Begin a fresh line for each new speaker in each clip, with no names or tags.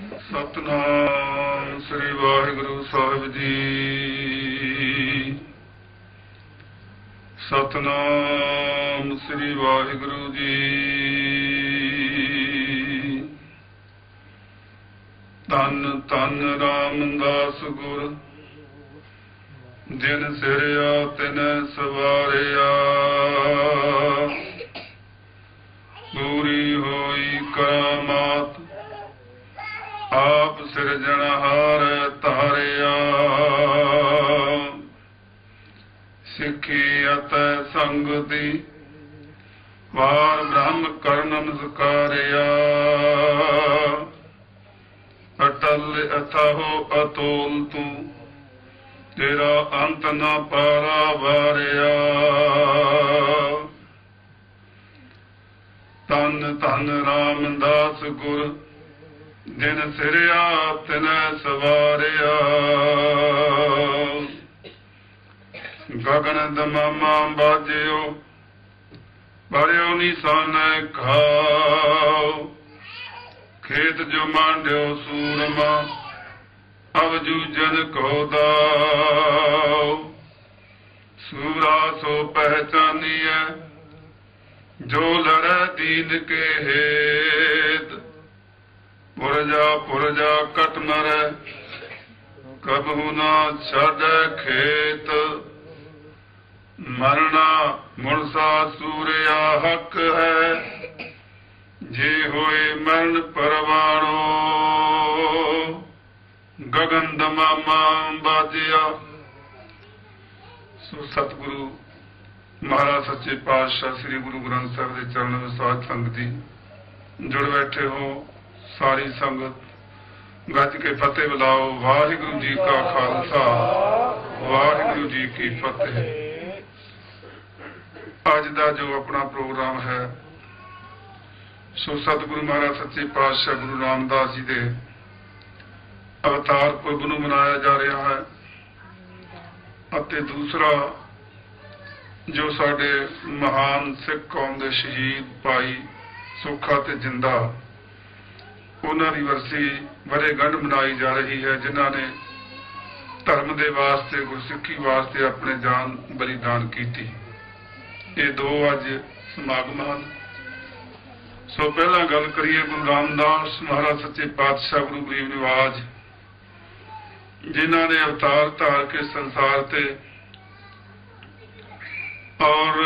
सतनाम श्री वाहिगुरु साहिब जी। सतनाम श्री वाहिगुरु जी। धन धन रामदास गुर जिन सिरया तिन सवारिया। पूरी होई करामात आप सिरजनहार तारिया। सिखी अत संगति वार ब्रह्म कर्ण नमस्कारिया। अटल अथाहो अतोल तू तेरा अंत न पारा वारिया। तन धन रामदास गुर जिन सिरया तिन सवारिया। गगन दमामा बाजियो पढ़ियो निशान खाओ। खेत जो मांडियो सूरमा अब जूझन को दाओ। सूरा सो पहचानिए जो लड़े दीन के हेत। पुरजा कट मरे कबहू ना छड़ खेत। मरना मुरसा सूर्या हक है जे होए मरण परवाणो। गगन दमामा बाजिया। सो सतगुरु महाराज सच्चे पातशाह श्री गुरु ग्रंथ साहिब के चरणों में साध संगति जुड़ बैठे हो। सारी संगत गज के फतेह बुलाओ। वाहिगुरु जी का खालसा वाहिगुरु जी की फतेह। अज का जो अपना प्रोग्राम है सो सतगुरु महाराज सच्चे पातशाह गुरु रामदास जी के अवतार पुरब नूं मनाया जा रहा है। ਅਤੇ दूसरा जो साडे महान सिख कौम के शहीद भाई सुखा ते जिंदा उन्हां दी वरसी वरेगंढ मनाई जा रही है, जिन्हां ने धर्म के वास्ते गुरसिੱਖੀ वास्ते अपने जान बलिदान की। ये दो अज समागम हैं। सो पहला गल करिए गुरु रामदास महाराज सच्चे पातशाह गुरु गरीब निवाज जिन्हां ने अवतार धार के संसार ते और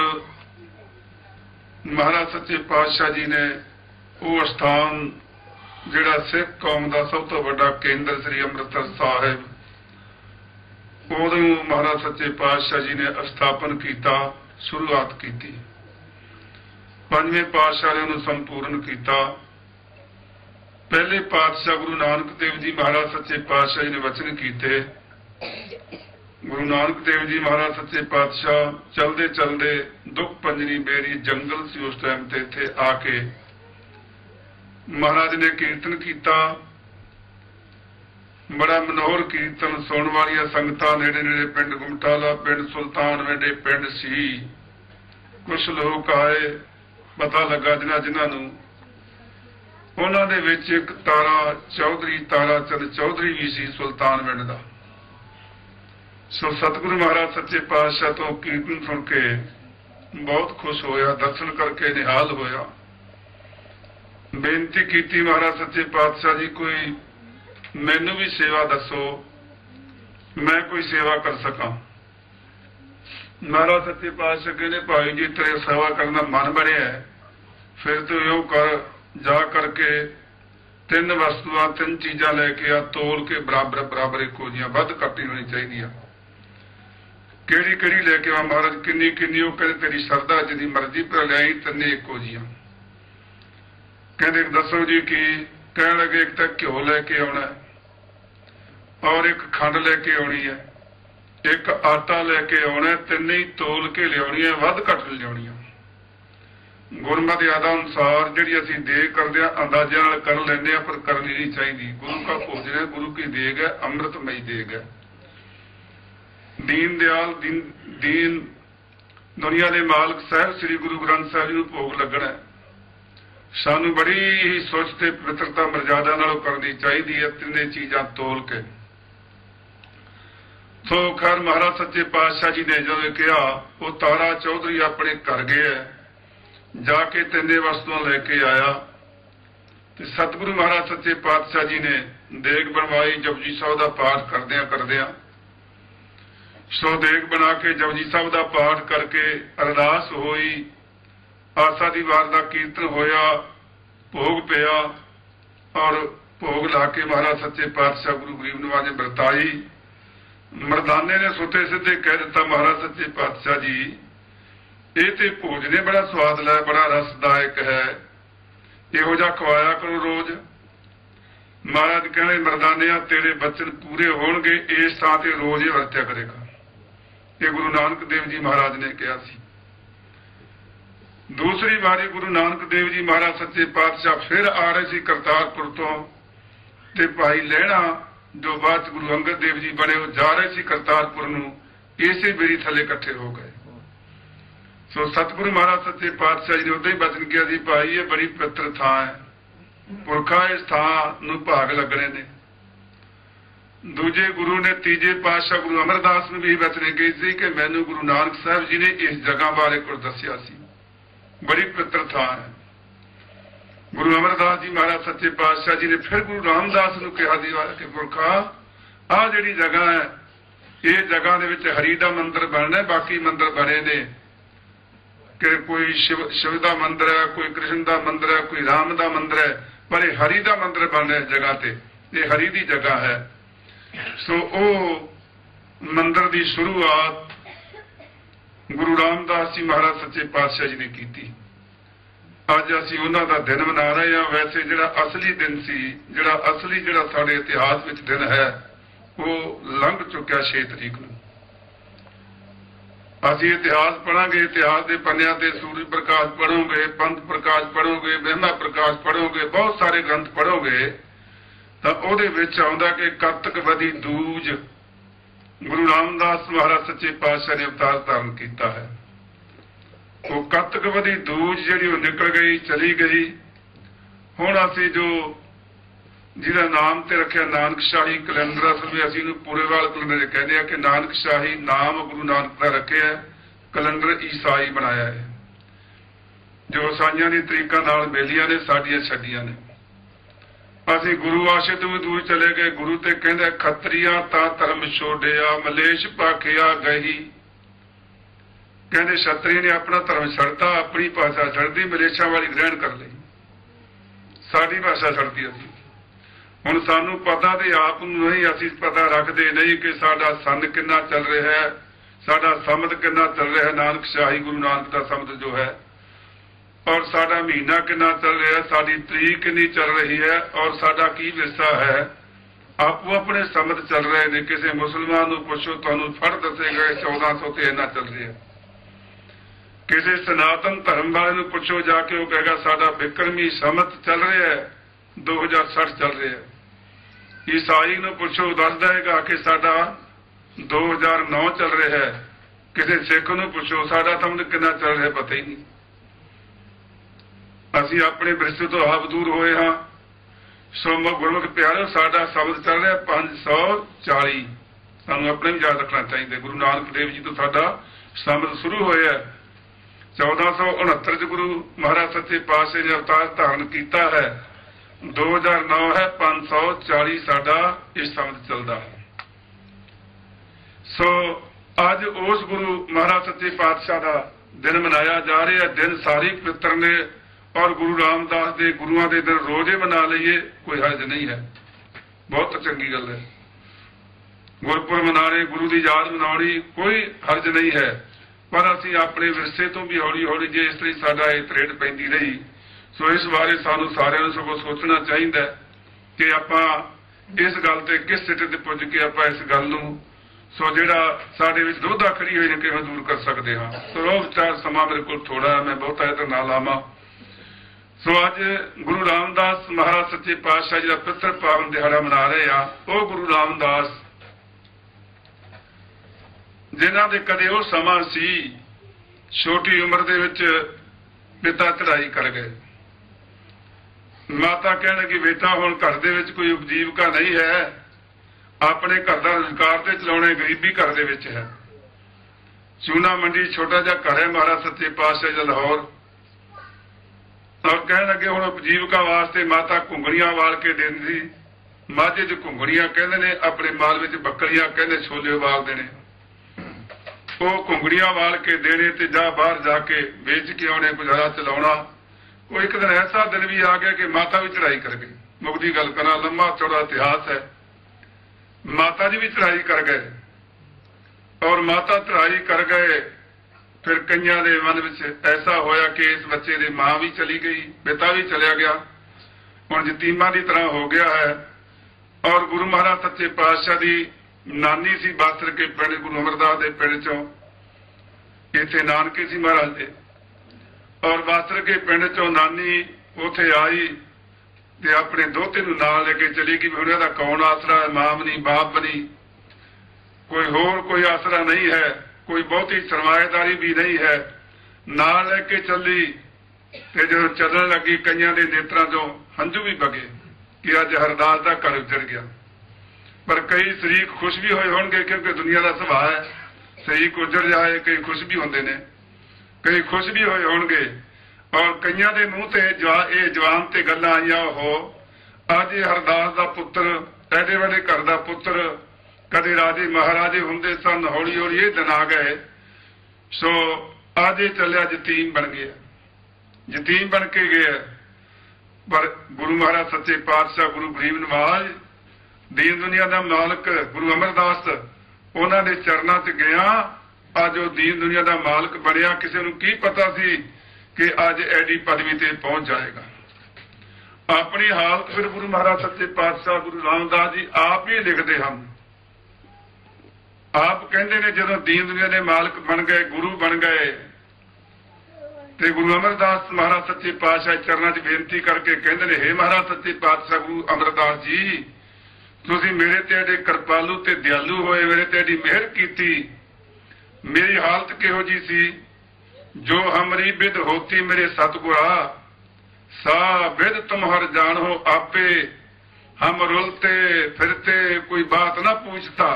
महाराज सच्चे पातशाह जी ने वो स्थान जिहड़ा सिख कौम का सब तो बड़ा केंद्र श्री अमृतसर साहिब उदों महाराज सच्चे पातशाह जी ने स्थापन किया, शुरुआत की। पंजवें पातशाह ने उन्हें संपूर्ण किया। पहले पातशाह गुरु नानक देव जी महाराज सच्चे पातशाह जी ने वचन किए। गुरु नानक देव जी महाराज सच्चे पातशाह चलते चलते दुख पंजनी बेरी जंगल सी उस टाइम ते इत्थे आके महाराज ने कीर्तन किया। बड़ा मनोहर कीर्तन सुनने वाली संगतां नेड़े नेड़े पिंड गुमटाला पिंड सुल्तान वेडे पिंड सी कुछ लोग आए। पता लगा जिन्हां जिन्हां नूं उन्हां दे विच एक तारा चौधरी तारा चंद चौधरी भी सी सुल्तान पिंड दा। सो सतगुरु महाराज सच्चे पातशाह तो कीर्तन सुन के बहुत खुश होया, दर्शन करके निहाल होया। बेनती की महाराज सच्चे पातशाह जी कोई मैनू भी सेवा दसो, मैं कोई सेवा कर सका। महाराज सच्चे पातशाह कहने भाई जी तेरे सेवा करना मन बनया है, फिर तो यो कर जा करके तीन वस्तुआं तीन चीजा लैके आ तोल के बराबर बराबर इको जियां वध घट होनी चाहिए। केड़ी केड़ी लैके आ महाराज किन्नी किन्नी? वो कहते तेरी श्रद्धा जिदी मर्जी पर लियाई तिन्ने इको जियां। कहते दसो जी की? कह लगे एक तो घ्यो लैके आना और एक खंड लैके आनी है, एक आटा लैके आना, तिन्ने ही तोल के लिया वध घट लिया। गुरमत यादा अनुसार जी असी देग करते हैं अंदाजे नाल कर लेंगे पर करनी नहीं चाहिए। गुरु का भोजन है, गुरु की देग है, अमृतमयी देग है। दीन दयाल दीन दुनिया के मालक साहब श्री गुरु ग्रंथ साहिब जी भोग लगना है। सानू बड़ी ही सोच ते पवित्रता मर्यादा नालों करनी चाहिए है, तिने चीज़ां तोल के। तो खैर महाराज सच्चे पातशाह जी ने जो कहा, वो तारा चौधरी अपने घर गया, जाके तिने वस्तुआं लेके आया। तो सतगुरु महाराज सच्चे पातशाह जी ने देग बनवाई, जपजी साहब का पाठ करदियां करदियां सो देग बना के जपजी साहब का पाठ करके अरदास होई, आसा दी वार का कीर्तन होया, भोग पिया और भोग ला के महाराज सच्चे पातशाह गुरु गरीब नवाज ने बरताई। मरदाने ने सुते सीधे कह दिता, महाराज सच्चे पातशाह जी ये तो भोजने बड़ा स्वाद लै, बड़ा रसदायक है, इहो जिहा खवाया करो रोज। महाराज कहने, मरदानिया तेरे बचन पूरे होणगे, इस थां ते रोज ही वरत्या करेगा। ये गुरु नानक देव जी महाराज ने कहा सी। दूसरी बारी गुरु नानक देव जी महाराज सच्चे पातशाह फिर आ रहे सी करतारपुर तो, ते भाई लहणा जो बाद गुरु अंगद देव जी बने, वो जा रहे सी करतारपुर नूं, इसे बेरी थले इकट्ठे हो गए। सो सतगुरु महाराज सच्चे पातशाह जी ने उदा ही बचन किया जी, भाई ये बड़ी पवित्र थां है, पुरखा इस थां नूं भाग लगने ने। दूजे गुरु ने तीजे पातशाह गुरु अमरदास ने भी बचने कही सी कि मैनू गुरु नानक साहब जी ने इस जगह बारे कुछ दसिया सी, बड़ी पवित्र थां है। गुरु अमरदास जी महाराज सच्चे पातशाह जी ने फिर गुरु रामदास नूं कहा दी कि पुरखा आ जिहड़ी जगह है, ये जगह दे विच हरि दा मंदिर बनना, बाकी मंदिर बने ने कि कोई शिव का मंदिर है, कोई कृष्ण का मंदिर है, कोई राम का मंदिर है, पर यह हरि का मंदिर बन रहा इस जगह से, ये हरि की जगह है। सो ओ मंदिर की शुरुआत गुरु रामदास जी महाराज सच्चे पातशाह जी ने की। अज असीं उन्हां दा दिन मना रहे हैं। वैसे जिहड़ा असली दिन सी, जिहड़ा असली जिहड़ा साडे इतिहास विच दिन है, वो लंघ चुक्या 6 तरीक नूं। असीं इतिहास पढ़ांगे, इतिहास के पन्नियां ते सूरज प्रकाश पढ़ोगे, पंथ प्रकाश पढ़ोगे, महिमा प्रकाश पढ़ोगे, बहुत सारे ग्रंथ पढ़ोगे, तो उहदे विच आउंदा कि कतक वधी दूज गुरु रामदास महाराज सच्चे पातशाह ने अवतार धारण किया है। वो कतक वधी दूज जिहड़ी निकल गई, चली गई। हुण असीं जो जिहदा नाम ते रखिया नानकशाही कैलेंडर, असल में असीं पूरेवाल कैलेंडर कहते हैं कि नानकशाही नाम गुरु नानक का रखे है, कैलेंडर ईसाई बनाया है। जो ईसाइयां दी तरीकां नाल बेलियां ने, साडियां छड्डियां ने। असीं गुरु आशे तो भी दूर चले गए। गुरु ते कहंदे खत्रियां ता धर्म छोड़िया, मलेश भाखिया गही। कहंदे छतरी ने अपना धर्म छड्डता, अपनी भाषा छड्डदी, मलेशा वाली ग्रहण कर लई, साडी भाषा छड्डदी। असीं हुण सानू पता ते आप नूं नहीं, असीं पता रखदे नहीं कि साडा सन किन्ना चल रहा है, साडा समद किन्ना चल रहा है, नानकशाही गुरु नानक दा समद जो है, और साडा महीना किन्ना चल रहा है, साडी तरीक किन्नी चल रही है, और साडा की विरसा है। आपो अपने समद चल रहे ने। किसी मुसलमान नूं पुछो, तुहानूं फड़ दसेगा 1400 ते इन्ना चल रहा है। किसी सनातन धर्म वाले नूं पुछो जाके, वो कहेगा साडा विक्रमी समत चल रहा है, 2060 चल रहा है। ईसाई नूं पुछो, दस देगा कि साडा 2009 चल रहा है। किसी सिख नूं पुछो साडा समझ कितना चल रहा, पता ही नहीं। असीं अपने विरसे तो आप दूर होए हाँ। सो गुरमुख प्यारे, साडा समझ चल रहा 540। सानूं अपने भी याद रखना चाहिए। गुरु नानक देव जी तो साडा समझ शुरू होया 1469 च गुरु महाराज सच्चे पातशाह ने अवतार धारण किया है। 2009 है, 540 साडा इस समझ चलता है। सो अज उस गुरु महाराज सच्चे पातशाह का दिन मनाया जा रहा है। दिन सारे पवित्र ने, और गुरु रामदास के गुरुआं के दिन रोजे मना लीए, कोई हर्ज नहीं है, बहुत चंगी गल है। गुरपुर मनाने, गुरु की याद मनानी, कोई हर्ज नहीं है। पर असीं अपने विरसे तो भी हौली हौली जे इस तरह साडा ये त्रेड़ पैंदी रही, सो इस बारे सानू सारिਆਂ ਨੂੰ सगों सोचना चाहिए कि आपां इस गल ते किस सिटे ते पुज के आपां इस गल नूं सो जिहड़ा साडे विच दोधा खड़ी होई ने किवें दूर कर सकते हाँ। सो वो विचार समा मेरे कोल थोड़ा है, मैं बहुता इधर ना लावां। सो अज गुरु रामदास महाराज सच्चे पातशाह जी का पवित्र पावन दिहाड़ा मना रहे हैं। वो गुरु रामदास जिन्हां दे कदे वो समा सी, छोटी उम्र दे विच पिता चढ़ाई कर गए। ਮਾਤਾ ਕਹਿਣ ਕਿ ਬੇਟਾ ਹੁਣ ਘਰ ਦੇ ਵਿੱਚ ਕੋਈ ਉਪਜੀਵਕਾ ਨਹੀਂ ਹੈ, ਆਪਣੇ ਘਰ ਦਾ ਰੁਜ਼ਗਾਰ ਤੇ ਚਲਾਉਣੇ, ਗਰੀਬੀ ਘਰ ਦੇ ਵਿੱਚ ਹੈ। ਚੂਨਾ ਮੰਡੀ ਛੋਟਾ ਜਿਹਾ ਘਰ ਹੈ ਮਹਾਰਾਜ ਸੱਚੇ ਪਾਤਸ਼ਾਹ ਜੀ ਲਾਹੌਰ। ਔਰ ਕਹਿਣ ਲੱਗੇ ਹੁਣ ਉਪਜੀਵਕਾ ਵਾਸਤੇ ਮਾਤਾ ਘੁੰਗਣੀਆਂ ਵਾਲ ਕੇ ਦਿੰਦੀ, ਮਾਝੇ 'ਚ ਘੁੰਗਣੀਆਂ ਕਹਿੰਦੇ ਨੇ, ਆਪਣੇ ਮਾਲ ਵਿੱਚ ਬੱਕਰੀਆਂ ਕਹਿੰਦੇ ਛੋਲੇ ਉਬਾਲ ਦੇਣੇ। ਉਹ ਘੁੰਗਣੀਆਂ ਵਾਲ ਕੇ ਦੇਣੇ ਤੇ ਜਾਂ ਬਾਹਰ ਜਾ ਕੇ ਵੇਚ ਕੇ ਆਉਣੇ, ਗੁਜ਼ਾਰਾ ਚਲਾਉਣਾ। ਉਹ ਇੱਕ ਦਿਨ ਐਸਾ ਦਿਨ ਵੀ ਆ ਗਿਆ ਕਿ ਮਾਤਾ ਵੀ ਚੜਾਈ ਕਰ ਗਈ। ਮੁਕਦੀ ਗੱਲ ਕਰਾਂ, ਲੰਮਾ ਚੌੜਾ ਇਤਿਹਾਸ ਹੈ। ਮਾਤਾ ਜੀ ਵੀ ਚੜਾਈ ਕਰ ਗਏ ਔਰ ਮਾਤਾ ਚੜਾਈ ਕਰ ਗਏ। ਫਿਰ ਕਈਆਂ ਦੇ ਮਨ ਵਿੱਚ ਐਸਾ ਹੋਇਆ ਕਿ ਇਸ ਬੱਚੇ ਦੀ ਮਾਂ ਵੀ ਚਲੀ ਗਈ, ਪਿਤਾ ਵੀ ਚਲਿਆ ਗਿਆ, ਹੁਣ ਯਤੀਮਾਂ ਦੀ ਤਰ੍ਹਾਂ ਹੋ ਗਿਆ ਹੈ। ਔਰ ਗੁਰੂ ਮਹਾਰਾਜ ਸੱਚੇ ਪਾਤਸ਼ਾਹ ਦੀ ਨਾਨੀ ਸੀ ਬਾਸਰ ਕੇ ਪਿੰਡ, ਗੁਰੂ ਅਮਰਦਾਸ ਦੇ ਪਿੰਡ ਚੋਂ, ਇੱਥੇ ਨਾਨਕੇ ਸੀ ਮਹਾਰਾਜ ਦੇ। ਔਰ ਬਾਸਰ ਕੇ ਪਿੰਡ ਚੋਂ ਨਾਨੀ ਉੱਥੇ ਆਈ ਤੇ ਆਪਣੇ ਦੋਤੇ ਨੂੰ ਨਾਲ ਲੈ ਕੇ ਚਲੀ ਗਈ। ਹੁਣ ਇਹਦਾ ਕੌਣ ਆਸਰਾ ਹੈ? ਮਾਂ ਬਣੀ, ਬਾਪ ਬਣੀ, ਕੋਈ ਹੋਰ ਕੋਈ ਆਸਰਾ ਨਹੀਂ ਹੈ, ਕੋਈ ਬਹੁਤੀ ਸਰਮਾਏਦਾਰੀ ਵੀ ਨਹੀਂ ਹੈ। ਨਾਲ ਲੈ ਕੇ ਚੱਲੀ ਤੇ ਜਦੋਂ ਚੱਲਣ ਲੱਗੀ ਕਈਆਂ ਦੇ ਨੇਤਰਾਂ ਚੋਂ ਹੰਝੂ ਵੀ ਵਗੇ ਕਿ ਅੱਜ ਹਰਦਾਸ ਦਾ ਘਰ ਉਜੜ ਗਿਆ। ਪਰ ਕਈ ਸ਼ਰੀਕ ਖੁਸ਼ ਵੀ ਹੋਏ ਹੋਣਗੇ, ਕਿਉਂਕਿ ਦੁਨੀਆ ਦਾ ਸੁਭਾਅ ਹੈ, ਸ਼ਰੀਕ ਉਜੜ ਜਾਏ ਕਈ ਖੁਸ਼ ਵੀ ਹੁੰਦੇ ਨੇ, ਕਈ ਖੁਸ਼ ਵੀ ਹੋਏ ਹੋਣਗੇ। ਔਰ ਕਈਆਂ ਦੇ ਮੂੰਹ ਤੇ ਇਹ ਜਵਾਨ ਤੇ ਗੱਲਾਂ ਆਈਆਂ, ਉਹ ਅੱਜ ਹਰਦਾਸ ਦਾ ਪੁੱਤਰ, ਐਡੇ ਵੱਡੇ ਘਰ ਦਾ ਪੁੱਤਰ, ਕਦੇ ਰਾਜੇ ਮਹਾਰਾਜੇ ਹੁੰਦੇ ਸਨ, ਹੌਲੀ ਹੌਲੀ ਇਹ ਦਿਨ ਆ ਗਏ। ਸੋ ਅੱਜ ਇਹ ਚੱਲਿਆ ਯਤੀਮ ਬਣ ਗਿਆ, ਯਤੀਮ ਬਣ ਕੇ ਗਿਆ। ਪਰ ਗੁਰੂ ਮਹਾਰਾਜ ਸੱਚੇ ਪਾਤਸ਼ਾਹ, ਗੁਰੂ ਗਰੀਬ ਨਵਾਜ, ਦੀਨ ਦੁਨੀਆ ਦਾ ਮਾਲਕ ਗੁਰੂ ਅਮਰਦਾਸ, ਉਹਨਾਂ ਦੇ ਚਰਨਾਂ 'ਚ ਗਿਆ। ਅੱਜ ਉਹ ਦੀਨ ਦੁਨੀਆ ਦਾ ਮਾਲਕ ਬਣਿਆ। ਕਿਸੇ ਨੂੰ ਕੀ ਪਤਾ ਸੀ ਕਿ ਅੱਜ ਐਡੀ ਪਦਵੀ ਤੇ ਪਹੁੰਚ ਜਾਏਗਾ। ਆਪਣੀ ਹਾਲਤ ਫਿਰ ਗੁਰੂ ਮਹਾਰਾਜ ਸੱਚੇ ਪਾਤਸ਼ਾਹ ਗੁਰੂ ਰਾਮਦਾਸ ਜੀ ਆਪ ਹੀ ਲਿਖਦੇ ਹਨ। ਆਪ ਕਹਿੰਦੇ ਨੇ ਜਦੋਂ ਦੀਨ ਦੁਨੀਆ ਦੇ ਮਾਲਕ ਬਣ ਗਏ, ਗੁਰੂ ਬਣ ਗਏ, ਤੇ ਗੁਰੂ ਅਮਰਦਾਸ ਮਹਾਰਾਜ ਸੱਚੇ ਪਾਤਸ਼ਾਹ ਚਰਨਾਂ 'ਚ ਬੇਨਤੀ ਕਰਕੇ ਕਹਿੰਦੇ ਨੇ, ਹੇ ਮਹਾਰਾਜ ਸੱਚੇ ਪਾਤਸ਼ਾਹ ਗੁਰੂ ਅਮਰਦਾਸ ਜੀ, ਤੁਸੀਂ ਮੇਰੇ ਤੇ ਐਡੇ ਕਿਰਪਾਲੂ ਤੇ ਦਿਆਲੂ ਹੋਏ, ਮੇਰੇ ਤੇ ਐਡੀ ਮਿਹਰ ਕੀਤੀ। ਮੇਰੀ ਹਾਲਤ ਕਿਹੋ ਜੀ ਸੀ? ਜੋ ਹਮਰੀ ਬਿਦ ਹੋਤੀ ਮੇਰੇ ਸਤਿਗੁਰਾ, ਸਾ ਬਿਦ ਤੁਮਹਰ ਜਾਣੋ ਆਪੇ, ਹਮ ਰੁਲਤੇ ਫਿਰਤੇ ਕੋਈ ਬਾਤ ਨਾ ਪੁੱਛਤਾ।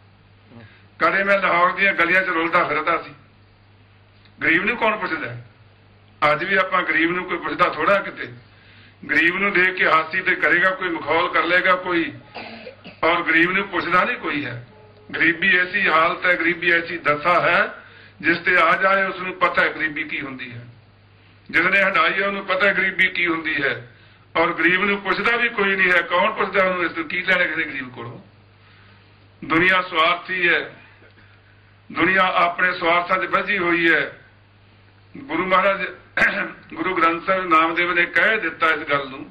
ਕਦੇ ਮੈਂ ਲਾਹੌਰ ਦੀਆਂ ਗਲੀਆਂ 'ਚ ਰੁਲਦਾ ਫਿਰਦਾ ਸੀ। ਗਰੀਬ ਨੂੰ ਕੌਣ ਪੁੱਛਦਾ? ਅੱਜ ਵੀ ਆਪਾਂ ਗਰੀਬ ਨੂੰ ਕੋਈ ਪੁੱਛਦਾ ਥੋੜਾ। ਕਿਤੇ ਗਰੀਬ ਨੂੰ ਦੇਖ ਕੇ ਹਾਸੀ ਤੇ ਕਰੇਗਾ ਕੋਈ, ਮਖੌਲ ਕਰ ਲੇਗਾ ਕੋਈ, ਔਰ ਗਰੀਬ ਨੂੰ ਪੁੱਛਦਾ ਨਹੀਂ ਕੋਈ ਹੈ। ਗਰੀਬੀ ਐਸੀ ਹਾਲਤ ਹੈ, ਗਰੀਬੀ ਐਸੀ ਦਸ਼ਾ ਹੈ, ਜਿਸ ਤੇ ਆ ਜਾਏ ਉਸ ਨੂੰ ਪਤਾ ਹੈ ਗਰੀਬੀ ਕੀ ਹੁੰਦੀ ਹੈ। ਜਿਸਨੇ ਹੰਡਾਈ ਹੈ ਉਹਨੂੰ ਪਤਾ ਹੈ ਗਰੀਬੀ ਕੀ ਹੁੰਦੀ ਹੈ। ਔਰ ਗਰੀਬ ਨੂੰ ਪੁੱਛਦਾ ਵੀ ਕੋਈ ਨਹੀਂ ਹੈ। ਕੌਣ ਪੁੱਛਦਾ ਉਹਨੂੰ? ਇਸ ਤੋਂ ਕੀ ਲੈਣਾ ਕਿਸੇ ਗਰੀਬ ਕੋਲੋਂ? ਦੁਨੀਆ ਸਵਾਰਥੀ ਹੈ, ਦੁਨੀਆ ਆਪਣੇ ਸਵਾਰਥਾਂ 'ਚ ਵੱਜੀ ਹੋਈ ਹੈ। ਗੁਰੂ ਮਹਾਰਾਜ ਗੁਰੂ ਗ੍ਰੰਥ ਸਾਹਿਬ ਨਾਮਦੇਵ ਨੇ ਕਹਿ ਦਿੱਤਾ ਇਸ ਗੱਲ ਨੂੰ,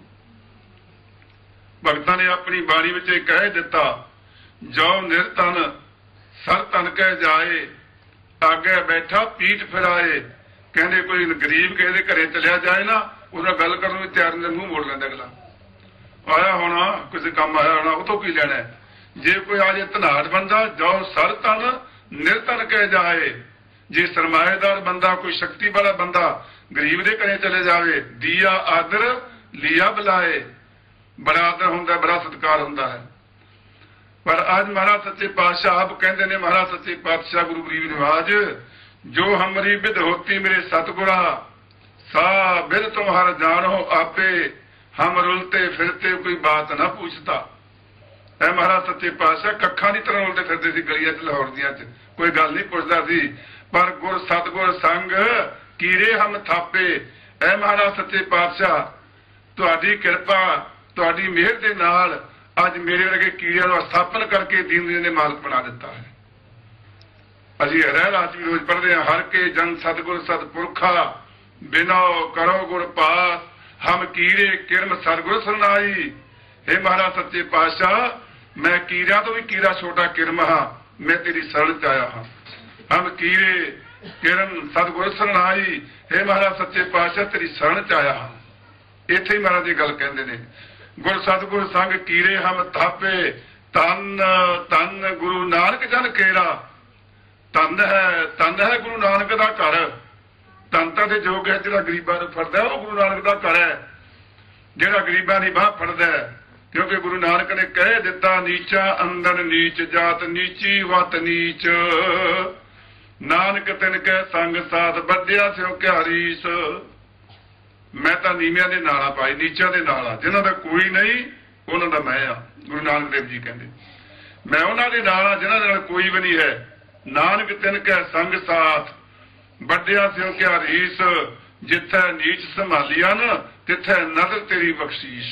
ਭਗਤਾਂ ਨੇ ਆਪਣੀ ਬਾਣੀ ਵਿੱਚ ਇਹ ਕਹਿ ਦਿੱਤਾ, ਜੋ ਨਿਰਤਨ ਸਰ ਤਨ ਕਹਿ ਜਾਏ, ਆਗੇ ਬੈਠਾ ਪੀਠ ਫਿਰਾਏ। ਕਹਿੰਦੇ ਕੋਈ ਗਰੀਬ ਕਿਸੇ ਦੇ ਘਰੇ ਚਲਿਆ ਜਾਏ ਨਾ, ਉਹਦਾ ਗੱਲ ਕਰਨ ਨੂੰ ਤਿਆਰ ਨਹੀਂ, ਮੂੰਹ ਮੋੜ ਲੈਂਦਾ। ਅਗਲਾ ਆਇਆ ਹੋਣਾ, ਕਿਸੇ ਕੰਮ ਆਇਆ ਹੋਣਾ, ਉਹ ਤੋਂ ਕੀ ਲੈਣਾ? ਜੇ ਕੋਈ ਆ ਜੇ ਧਨਾੜ ਬੰਦਾ, ਜੋ ਸਰ ਤਨ ਨਿਰਤਨ ਕਹਿ ਜਾਏ। ਜੇ ਸਰਮਾਏਦਾਰ ਬੰਦਾ, ਕੋਈ ਸ਼ਕਤੀ ਵਾਲਾ ਬੰਦਾ ਗਰੀਬ ਦੇ ਘਰੇ ਚਲੇ ਜਾਵੇ, ਦੀਆ ਆਦਰ ਲੀਆ ਬੁਲਾਏ, ਬੜਾ ਆਦਰ ਹੁੰਦਾ, ਬੜਾ ਸਤਿਕਾਰ ਹੁੰਦਾ ਹੈ। ਪਰ ਅੱਜ ਮਹਾਰਾਜ ਸੱਚੇ ਪਾਤਸ਼ਾਹ ਆਪ ਕਹਿੰਦੇ ਨੇ, ਮਹਾਰਾਜ ਸੱਚੇ ਪਾਤਸ਼ਾਹ ਗੁਰੂ ਗਰੀਬ ਨਿਵਾਜ, ਜੋ ਹਮਰੀ ਬਿਦ ਹੋਤੀ ਮੇਰੇ ਸਤਿਗੁਰਾ, ਸਾ ਬਿਦ ਤੁਮਹਰ ਜਾਣੋ ਆਪੇ, ਹਮ ਰੁਲਤੇ ਫਿਰਤੇ ਕੋਈ ਬਾਤ ਨਾ ਪੁੱਛਤਾ। ਇਹ ਮਹਾਰਾਜ ਸੱਚੇ ਪਾਤਸ਼ਾਹ ਕੱਖਾਂ ਦੀ ਤਰ੍ਹਾਂ ਰੁਲਦੇ ਫਿਰਦੇ ਸੀ ਗਲੀਆਂ 'ਚ, ਲਾਹੌਰ ਦੀਆਂ 'ਚ, ਕੋਈ ਗੱਲ ਨਹੀਂ ਪੁੱਛਦਾ ਸੀ। ਪਰ ਗੁਰ ਸਤਿਗੁਰ ਸੰਗ ਕੀਰੇ ਹਮ ਥਾਪੇ। ਇਹ ਮਹਾਰਾਜ ਸੱਚੇ ਪਾਤਸ਼ਾਹ, ਤੁਹਾਡੀ ਕਿਰਪਾ, ਤੁਹਾਡੀ ਮਿਹਰ ਦੇ ਨਾਲ ਅੱਜ ਮੇਰੇ ਵਰਗੇ ਕੀੜਿਆਂ ਨੂੰ ਸਥਾਪਨ ਕਰਕੇ ਦੀਨ ਦੁਨੀਆ ਦੇ ਮਾਲਕ ਬਣਾ ਦਿੱਤਾ ਹੈ। ਅਸੀਂ ਰਹਿ ਰਾਤ ਵੀ ਰੋਜ਼ ਪੜ੍ਹਦੇ ਹਾਂ, ਹਰ ਕੇ ਜਨ ਸਤਿਗੁਰ ਸਤਿਪੁਰਖਾ, ਬਿਨੋ ਕਰੋ ਗੁਰ ਪਾਸ, ਹਮ ਕੀੜੇ ਕਿਰਮ ਸਤਿਗੁਰ ਸਰਨਾਈ। हे ਮਹਾਰਾਜ ਸੱਚੇ ਪਾਤਸ਼ਾਹ, ਮੈਂ ਕੀੜਿਆਂ ਤੋਂ ਵੀ ਕੀੜਾ ਛੋਟਾ ਕਿਰਮ ਹਾਂ, ਮੈਂ ਤੇਰੀ ਸ਼ਰਨ 'ਚ ਆਇਆ ਹਾਂ। ਹਮ ਕੀੜੇ ਕਿਰਮ ਸਤਿਗੁਰ ਸਰਨਾਈ। हे ਮਹਾਰਾਜ ਸੱਚੇ ਪਾਤਸ਼ਾਹ, ਤੇਰੀ ਸ਼ਰਨ 'ਚ ਆਇਆ ਹਾਂ। ਇੱਥੇ ਹੀ ਮਹਾਰਾਜ ਜੀ ਗੱਲ ਕਹਿੰਦੇ ਨੇ, ਗੁਰ ਸਤਿਗੁਰ ਸੰਗ ਕੀਰੇ ਹਮ ਥਾਪੇ, ਤਨ ਤਨ ਗੁਰੂ ਨਾਨਕ ਜਨ ਕੇਰਾ। ਤਨ ਹੈ ਗੁਰੂ ਨਾਨਕ ਦਾ ਘਰ। ਤਨ ਤਾਂ ਦੇ ਜੋਗ ਹੈ ਜਿਹੜਾ ਗਰੀਬਾਂ ਨੂੰ ਫੜਦਾ, ਉਹ ਗੁਰੂ ਨਾਨਕ ਦਾ ਘਰ ਹੈ। ਜਿਹੜਾ ਗਰੀਬਾਂ ਦੀ ਬਾਹ ਫੜਦਾ ਹੈ। क्योंकि गुरु नानक ने कह दिता नीचा अंदर नीच जात नीची वत नीच नानक तिन कै संग साथ बड्डिया स्यो क्या रीस। मैं तो नीवियां दे नाल पाई नीचा दे नाल जिन्हां दा कोई नहीं उन्हां दा मैं आ। गुरु नानक देव जी कहंदे मैं उन्हां दे नाल जिन्हां दे नाल कोई भी नहीं है। नानक तिन कै संग साथ बड्डिया स्यो क्या रीस जिथे नीच संभालिया न तिथे नदर तेरी बख्शीश।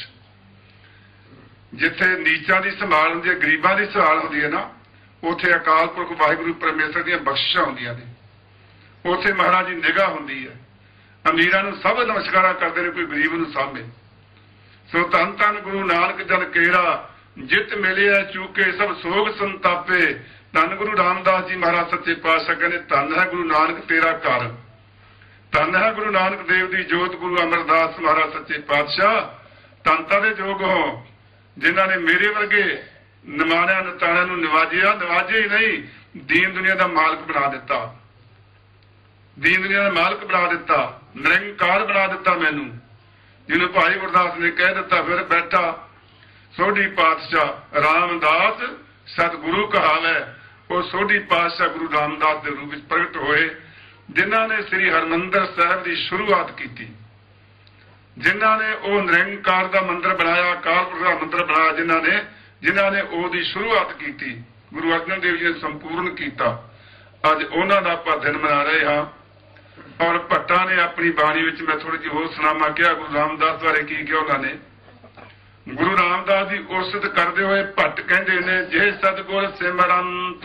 जिथे नीचा की संभाल होंगी है गरीबों की संभाल होंगी है ना उथे अकाल पुरख वाहिगुरू परमेश्वर दी बख्शिशां होंदियां ने। उथे महाराज की निगाह होंदी है। अमीरां नूं सब नमस्कारा करते हैं कोई गरीब नूं सामने। सो धन धन गुरु नानक जन केरा जित मिले चूके सब सोग संतापे। धन गुरु रामदास जी महाराज सच्चे पातशाह कहते धन है गुरु नानक तेरा घर। धन है गुरु नानक देव की जोत गुरु अमरदास महाराज सच्चे पातशाह धनता दे जोग हो जिन्हों ने मेरे वर्गे निमाणिया नताणिया नूं नवाजिया। नवाजे ही नहीं दीन दुनिया का मालक बना दिता। दीन दुनिया का मालक बना दिता निरंकार बना दिता मैनू। जिन्हों भाई गुरदास ने कह दिता फिर बैठा सोढ़ी पातशाह रामदास सतगुरु कहावै। वो सोढ़ी पातशाह गुरु रामदास के रूप में प्रगट होए जिन्हों ने श्री हरमंदर साहब की शुरुआत की। जिन्हों ने वो निरंकार का मंदिर बनाया अकाल पुरख का मंदिर बनाया जिन्हों ने ओदी शुरुआत की। गुरु अर्जन देव जी ने संपूर्ण किया। अज उन्हों का आप दिन मना रहे हाँ। और भट्टा ने अपनी बाणी में मैं थोड़ी जी होर सुनामा क्या गुरु रामदास बारे की किया उन्होंने। गुरु रामदास की उसित करते हुए भट्ट कहते ने जे सतगुर सिमरंत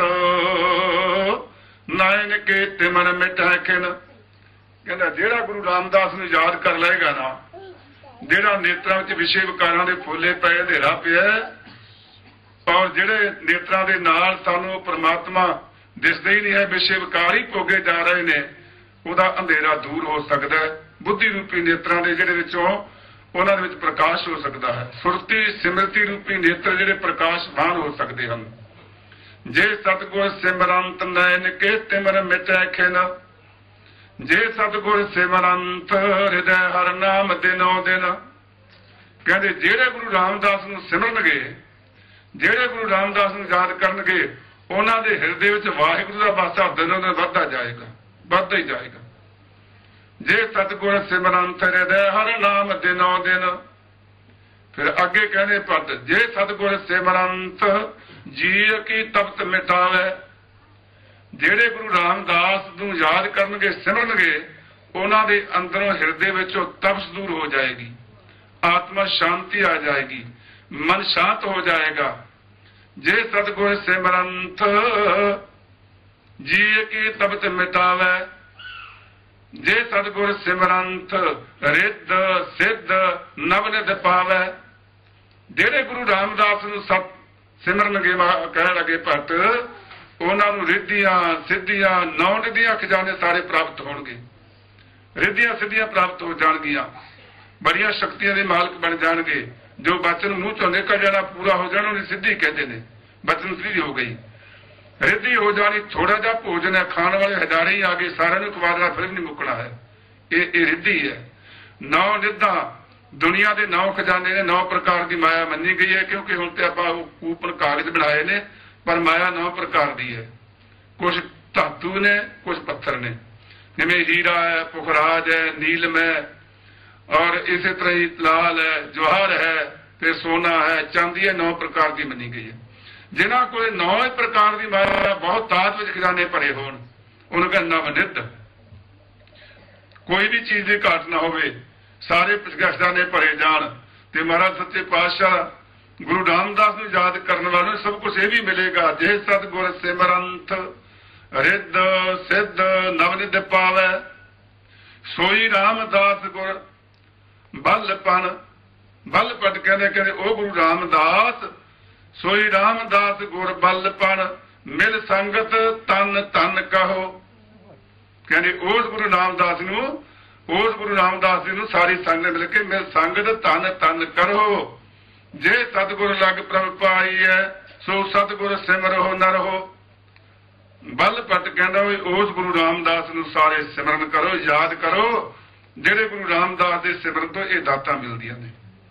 नायन के तिमन मिटा खिन। कहता जेड़ा गुरु रामदास नूं याद कर लेगा ना जेड़ा नेत्रां विच विषय विकारां दे फुले पे अंधेरा पिया और जेड़े नेत्रां दे नाल सानूं परमात्मा दिसदे ही नहीं है विषय विकार ही भोगे जा रहे ने उहदा अंधेरा दूर हो सकता है। बुद्धि रूपी नेत्रां दे जेड़े विचों उन्हां दे विच प्रकाश हो सकता है। सुरती सिमरती रूपी नेत्र जेड़े प्रकाशवान हो सकते हैं। जे सतगुर सिमरंत नैन के तिमर मिटै खिन। जे सतगुर सिमरंत हृदय हर नाम दिनों दिन। कहते जेड़े गुरु रामदास नूं सिमरनगे जेड़े गुरु रामदास नूं याद करनगे उन्हां दे हिरदे विच वाहिगुरू दा वासा दिनों दिन वधदा जाएगा वधदा ही जाएगा। जे सतगुर सिमरंत हृदय हर नाम दिनों दिन। फिर अगे कहने पद जे सतगुर सिमरंत जी की तपत मिटावे। जेड़े गुरु रामदास नूं याद करनगे सिमरनगे उन्हां दे अंदरों हिरदे विचों तपस दूर हो जाएगी आत्मा शांति आ जाएगी मन शांत हो जाएगा। जे सतगुर सिमरंत जी की तपत मिटावे। जे सतगुर सिमरंत रिद्ध सिद्ध नवनिध पावे। जेड़े गुरु रामदास नूं सत सिमरनगे कह लगे भट्ट उन्होंने रिद्धियां सिद्धियां नौ निधियां खजाने सारे प्राप्त होंगे। रिद्धियां सिद्धियां प्राप्त हो जाएगियां बड़िया शक्तियां के मालक बन जाएंगे। जो बचन मूँह चों निकल जाना पूरा हो जाना उन्हें सिद्धि कहते हैं। बचन सिद्धि हो गई रिद्धि हो जानी। थोड़ा जा भोजन है खाने वाले हजारे ही आ गए सारे खवा देना फिर भी नहीं मुकना है। ये रिद्धि है। नौ निधा दुनिया के 9 खजाने ने 9 प्रकार की माया मनी गई है क्योंकि हुण ते आपां ऊपर कागज बनाए ने पर माया 9 प्रकार की है। कुछ धातु ने कुछ पत्थर ने जिवें हीरा है पुखराज है नीलम है और इसी तरह ही लाल है जवाहर है फिर सोना है चांदी है। 9 प्रकार की मनी गई है। जिन्हां कोल 9 प्रकार की माया बहुत ताकत विच खजाने भरे होण उन्हां दा नवनिध कोई भी चीज की घाट ना होवे सारे खजाने भरे जान। ते महाराज सच्चे पातशाह गुरु रामदास नूं याद करने वालों सब कुछ ये भी मिलेगा। जे सतगुर सिमरंत रिद्ध सिद्ध नवनिध पावै सोई रामदास गुर बलपन। बलपट कहते ओ गुरु रामदास सोई रामदास गुर बलपन मिल संगत तन तन कहो। कहते उस गुरु रामदास नूं उस गुरु रामदास जी नूं सारी संगत मिल के मिल संगत तन तन करो। जे सतगुर लग प्रभ पाई है सो सतगुर सिमरो न रहो। बल पट कहना उस गुरु रामदास नूं सारे सिमरन करो याद करो जेड़े गुरु रामदास के सिमरन तो ये दातां मिलदियां ने।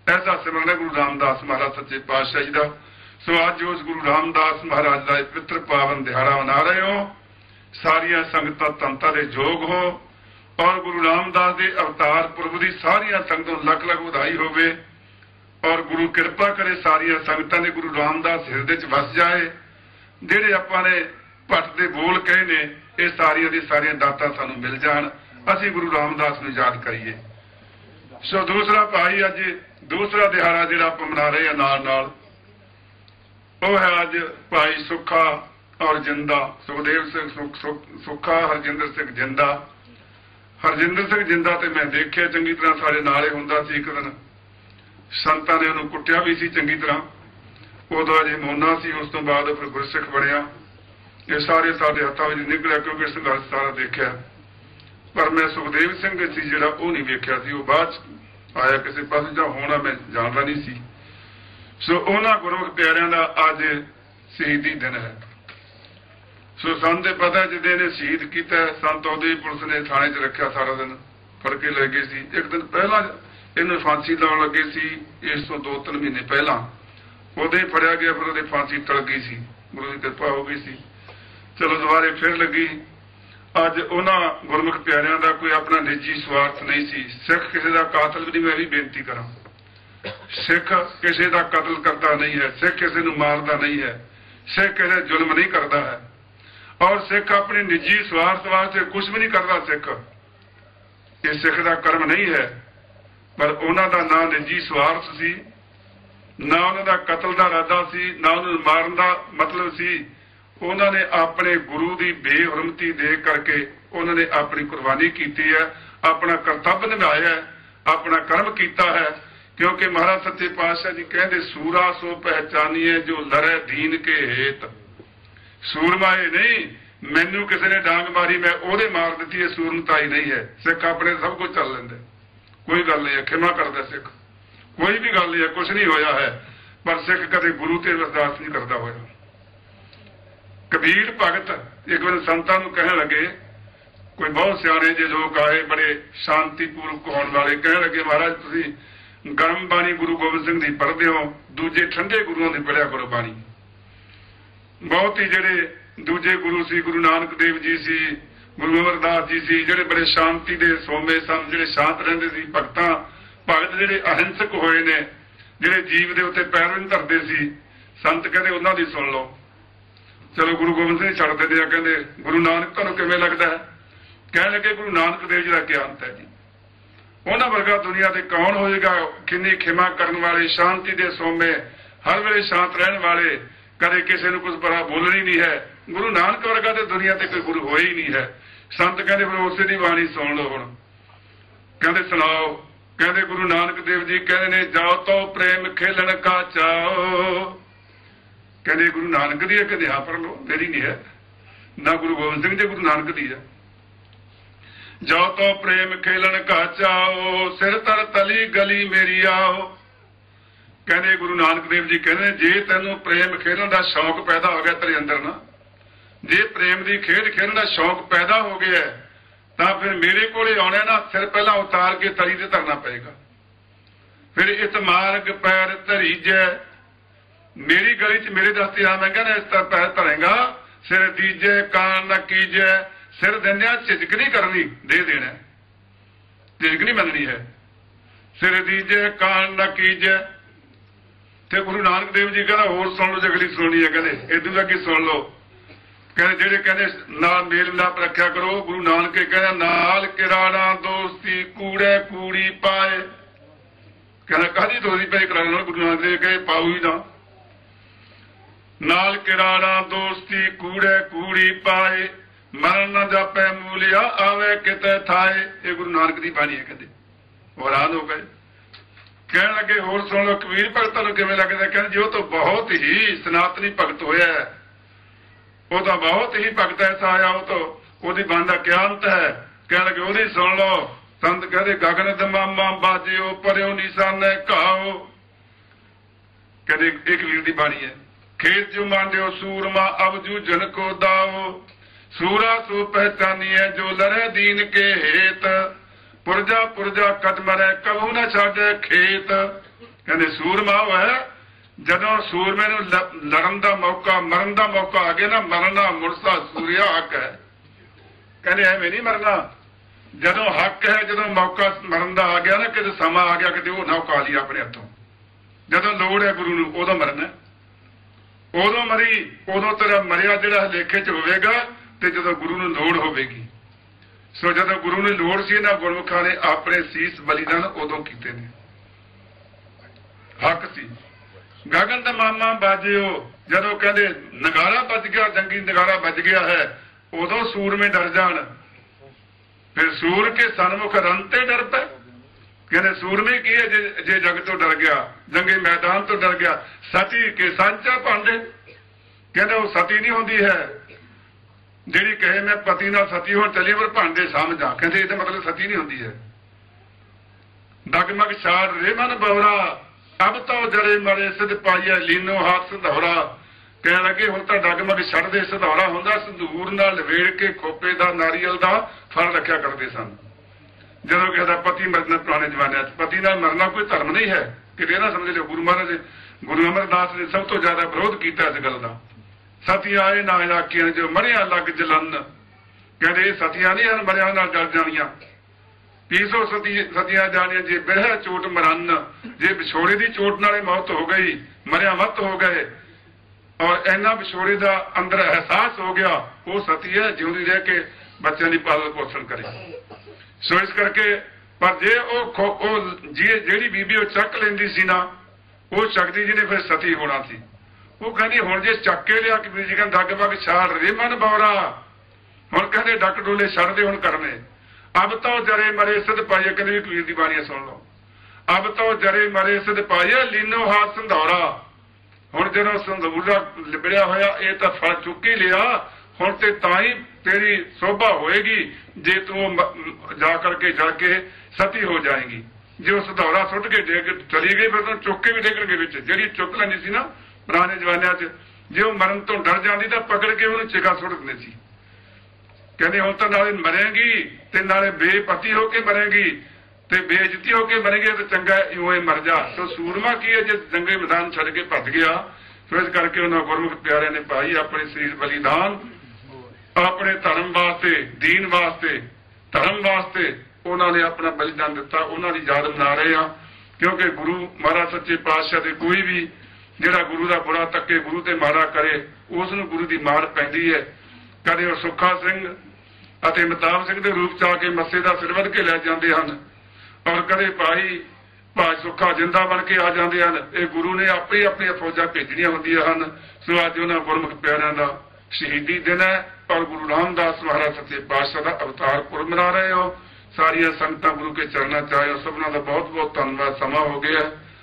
ऐसा सिमरन है गुरु रामदास महाराज सच्चे पातशाह जी का। सो अज उस गुरु रामदास महाराज का पवित्र पावन दिहाड़ा मना रहे हो। सारिया संगतां तंता दे जोग हो और गुरु रामदास के अवतार पुरब की सारिया संगतों लख लख बधाई होवे और गुरु कृपा करे सारिया संगतां ने गुरु रामदास हिरदे च वस जाए। जेडे आपां ने भट्ट दे बोल कहे ने ये सारिया दी सारिया दातां सानू मिल जाण, असीं गुरु रामदास नूं याद करिए। सो दूसरा भाई अज दूसरा दिहाड़ा जिहड़ा आपां मना रहे हैं नाल नाल वो है अज भाई सुखा और जिंदा, सुखदेव सिंह सुखा, हरजिंदर सिंह जिंदा। हरजिंदर सिंह जिंदा ते मैं देखिया चंगी तरह सारे नाले हुंदा सी। एक दिन संतां ने उन्होंने कुटिया भी सी चंगी तरह, उदों अजे मोना सी, उस तो बाद फिर गुरसिख बनया। ये सारे साडे हत्थां विच निकलिया क्योंकि संघर्ष सारा देखिया, पर मैं सुखदेव सिंह सी जिहड़ा वो नहीं वेखिया सी, वो बाद आया किसी पासे जां होना मैं जानदा नहीं सी। सो उन्हां गुरमुख प्यारियां दा अज शहीदी दिन है। सो सन ते पता जिद्दे ने शहीद किया सन तो पुलिस ने थाने च रखा, सारा दिन फड़ के ले गए सी। एक दिन पहला इन्हें फांसी लाउण लगे सी, इस तो 2-3 महीने पहला उदे फड़िया गया, फिर उहदी फांसी टल गई सी, गुरु की कृपा हो गई सी। चलो दोबारे फिर लगी। अज उन्हां गुरमुख प्यारियां दा कोई अपना निजी स्वार्थ नहीं सी। सिख किसी का कातल भी नहीं, मैं भी बेनती करा, सिख किसी का कतल करता नहीं है, सिख किसी को मारता नहीं है, सिख किसी जुल्म नहीं करता है और सिख अपने निजी स्वार्थ वास्ते कुछ भी नहीं करता। सिख ये सिख का कर्म नहीं है, पर उन्हों का ना निजी स्वार्थ सी, ना उन्होंने कतल का इरादा सी, ना उन्होंने मारन का मतलब सी। उन्होंने अपने गुरु की बेहुरमती दे करके उन्होंने अपनी कुर्बानी की है, अपना कर्तव्य निभाया है, अपना कर्म किया है। क्योंकि महाराज सच्चे पातशाह जी कहते सूरा सो पहचानिए जो लड़े दीन के हेत। सूरमा ये नहीं मैनू किसी ने डांग मारी मैं ओदे मार दी है, सूरमताई नहीं है। सिख अपने सब कुछ चल लेंदे, कोई गल नहीं है, खिमा करता सिख, कोई भी गल नहीं है, कुछ नहीं होया है। पर सिख कदे गुरु ते बर्दाश्त नहीं करता होया। कबीर भगत एक बार संतां नूं कहण लगे, कोई बहुत सियाणे जे लोग आए बड़े शांतिपूर्वक होने वाले, कहण लगे महाराज तुसीं गर्म बाणी गुरु गोबिंद सिंह दी पढ़दे हो, दूजे ठंडे गुरुओं की पढ़िया करो बाणी। बहुत ही जेडे दूजे गुरु सी, गुरु नानक देव जी सी, गुरु अमरदास जी सी, जेडे बड़े शांति दे सोमे सन, जेडे शांत रहंदे सी। भगतां भगत जेडे अहिंसक होए ने, जेडे जीव दे उत्ते पैर नहीं धरदे सी, संत कहंदे उन्हां दी सुण लो। चलो गुरु गोबिंद सिंह छड्ड दिंदे आ, कहंदे गुरु नानक तुहानूं किवें लगदा है? कहण लगे गुरु नानक देव जी दा क्या अंत है जी, उन्हां वर्गा दुनिया ते कौन होएगा? किन्नी खिमा करन वाले, शांति दे सोमे, हर वेले शांत रहण वाले, कदे किसी नूं कुछ बुरा बोलनी नहीं है। गुरु नानक वर्गा ते दुनिया ते कोई गुरु होए ही नहीं है। संत कहंदे फिर उसे दी बाणी सुण लो। हुण कहंदे सुणाओ। कहंदे गुरु नानक देव जी कहंदे ने जाओ तो प्रेम खेलन का चाओ। कहंदे गुरु नानक दी है? कहंदे हां पढ़ लो, मेरी नहीं है ना, गुरु गोबिंद सिंह जी गुरु नानक दी है। जाओ तो प्रेम खेलन का चाओ, सिर तर तली गली मेरी आओ। कहने गुरु नानक देव जी कहने जे तेनों प्रेम खेलन का शौक पैदा हो गया तेरे अंदर ना, जे प्रेम की खेड खेलन का शौक पैदा हो गया तो फिर मेरे को आना ना, सिर पहला उतार के तली से धरना पएगा। फिर इत मार्ग पैर धरीजै, मेरी गली च मेरे दस्ते आ, मैं कहना इस तरह पैर धरेगा, सिर दीजे कान न कीजै, सिर देंदिया झिझक नहीं करनी, दे देना, झिझक नहीं मननी है। सिर दीजे कान न कीजै। ते गुरु नानक देव जी कहना होर सुन लो, जगली सुननी है, कहते इदू अगे सुन लो। कहते जेडे कहते नाल मेल मिलाप रखा करो, गुरु नानक कहना नाल किराड़ा दोस्ती कूड़े कूड़ी पाए। कहना काहदी दोस्ती पाई कराना? गुरु नानक देव कहे पाऊ ही ना। नाल किराड़ा दोस्ती कूड़े कूड़ी पाए, मरण न जापे मूलिया आवे किते थाए। ये गुरु नानक दी बाणी है। कहते हैरान हो गए, कहने लगे होर सुन लो कबीर भगतां नूं किवें लगदा? कहंदे जी वो तो बहुत ही सनातनी भगत होया है, वो तो बहुत ही भगत ऐसा आया, वो तो ओदी बाणी दा क्या अंत है? कहने लगे ओदी सुन लो। संत कहते गगन दमामा बाजियो परयो निशाने घाओ। कहते एक वीर दी बाणी है, खेत जो मांडियो सूरमा अब जूझन को दाओ, सूरा सो पहचानिए जो लड़े दीन के हेत, पुरजा पुरजा कद मरे कबू न छाड़े खेत। कहते सूरमा वो है जदों सूरमे नूं लड़न का मौका मरन का मौका आ गया ना, मरना मुड़सा सूर्या हक है। कहते एवें नहीं मरना, जदों हक है, जदों मौका मरन का आ गया ना, किते समा आ गया किते वो ना उका लिया अपने हथों, जदों लोड़ है गुरु नूं उदों मरना, उदों मरी, उदों तेरा मरिया जिहड़ा लेखे च होवेगा ते जदों गुरु नूं लोड़ होवेगी। सो जदों गुरु नूं लोड़ सी ना गुरमुखां ने अपने सीस बलिदान उदों कीते ने, हक सी। गगन दा मामा बाजिओ, जदों कहंदे नगारा बज गया, जंगी नगारा बज गया है, उदों सूरमे डर जाण, फिर सूर के सन्मुख रनते डर पे। कहते सूरमे की है जे जग तो डर गया, जंगे मैदान तो डर गया, सती के सांचा भांडे। कहते वो सती नहीं होंदी है जिहड़ी कहे मैं पति नाल सती होण चली पर भांडे समझा, कहते ये मतलब सती नहीं होंदी है। डगमग छाड़ रे मन बौरा, अब तो जरे मरे सिद्ध पाइए लीनो हाथ संधौरा। कह लगे हुण तां डगमग छड़दे संधौरा हुंदा, संधूर नाल लवेड़ के खोपे दा नारियल दा फल रखिया करदे सन। जदों किसी का पति मरना पुराने जमाने पति नाल मरना कोई धर्म नहीं है, किते ना समझ लो। गुरु महाराज गुरु अमरदास ने सब तो ज्यादा विरोध किया इस गल का। सतियां आए ना आखियां जो मरिया लग जलन, कहते सतियां नहीं हन मरिया नाल जल जानियां, 300 सतियां जानियां जे बिरह चोट मरन, जे विछोड़े की चोट नाले मौत हो गई, मरिया मत हो गए और इन्ना विछोड़े का अंदर एहसास हो गया, वो सती है जिउंदी रह के बच्चों की पालन पोषण करे। सो इस करके पर जे जेड़ी बीबी वो चक लेंदी सी ना, वो चकदी जी ने फिर सती होना सी। वो कहती हुण जे चक के लिया कि जी कहते डग बग छाड़ रे मन बौरा, हुण कहते डक डोले छड़ दे हुण करने। अब तो जरे मरे सिद्ध पाइए, कहते भी कबीर दी बाणी सुन लो। अब तो जरे मरे सिद्ध पाइए लीनो हाथ संधौरा। हुण जदों संधूरा लिबड़िया होया ये तो फल चुक ही लिया, हुण ते तां ही तेरी शोभा होएगी जे तू जा करके जाके सती हो जाएगी। जे वो संधौरा सुट के डेग चली गई फिर चुक के भी डेगणगे विच, जिहड़ी चुक लैंदी सी ना पुराने जमानिਆਂ 'ਚ, जे वो मरण तो डर जाती तो पकड़ के उन्हें चिका सुट दिंदे सी। कहते हुण तां नाले मरेंगी ते नाले बेपति होके मरेंगी ते बेइज्जती होके मरेंगी, तो चंगा इवें मर जा। तो सूरमा की है जे जंगे मैदान छड़ के भज गया, फिर इस करके उन्होंने गुरमुख प्यारे ने पाई अपने शरीर बलिदान अपने धर्म वास्ते, दीन वास्ते, धर्म वास्ते उन्होंने अपना बलिदान दिता। उन्होंने याद मना रहे हैं क्योंकि गुरु महाराज सच्चे पातशाह दे कोई भी जिहड़ा गुरु का बुरा तके, गुरु ते माड़ा करे, उसनूं गुरु की मार पैंदी है। कदे वो सुखा सिंह ਅਤੇ ਮਹਿਤਾਬ ਸਿੰਘ ਦੇ रूप च आके मस्से का सिर वध के लै जाते हैं और कदे भाई सुखा जिंदा बन के आ जाते हैं। ये गुरु ने आपे ही अपनी फौजा भेजनिया होंदियां हन। सो अज उन्होंने गुरमुख प्यारिਆਂ का शहीदी दिन है और गुरु रामदास महाराज सच्चे पातशाह का अवतार पुरब मना रहे हो। सारिया संगतां गुरु के चरणों च आए हो, सबना का बहुत बहुत धन्यवाद। समा हो गया।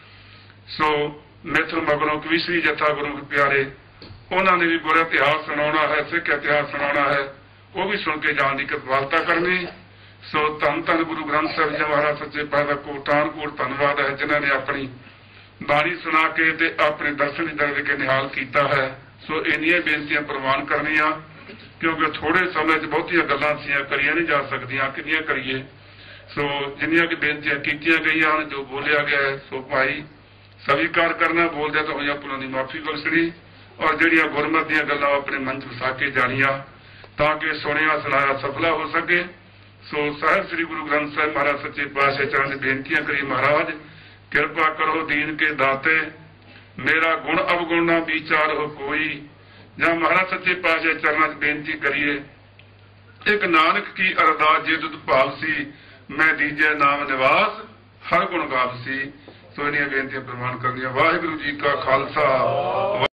सो मैथों मगरों कविश्री जथा गुरमुख प्यारे उन्होंने भी बुरा इतिहास सुनाना है, सिख इतिहास सुनाना है, वो भी सुन के जान की कृपालता करनी। सो धन धन गुरु ग्रंथ साहिब जी महाराज सच्चे पातशाह कोटान कोट धन्यवाद है जिन्होंने अपनी बाणी सुना के ते अपने दर्शन दर्द के निहाल किया है। सो इन्नियां बेनतियां प्रवान करनियां क्योंकि थोड़े समय च बहुतियां गल्लां सियां करियां नहीं जा सकदियां, किनियां करिए। सो जिन्नियां कि बेनतियां कीतियां गईयां हन, जो बोलिया गया है सो भाई स्वीकार करना, बोलदे तो होइयां भुलां दी माफी बख्शणी और जिहड़ियां गुरमत दीयां गल्लां अपने मन च वसा के जाणियां ताकि सुनिया सुनाया सफला हो सके। सो साहिब श्री गुरु ग्रंथ साहिब महाराज सच्चे पातशाह चरण बेनतियां करी, महाराज कृपा करो दीन के दाते, मेरा गुण अवगुण ना विचार हो कोई। ਜਾਂ महाराज सच्चे पातशाह चरणों च बेनती करिए, एक नानक की अरदास जे दुध भावसी, मैं दीजे नाम निवास हर गुण गावसी। सो इन्नियां बेनतियां प्रवान करनियां। वाहिगुरू जी का खालसा।